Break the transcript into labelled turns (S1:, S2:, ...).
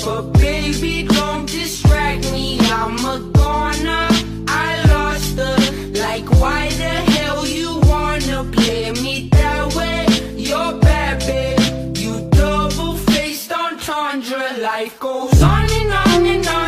S1: But baby, don't distract me, I'm a goner. I lost her, like why the hell you wanna play me that way? You're bad, babe, you double-faced entendre. Life goes on and on and on.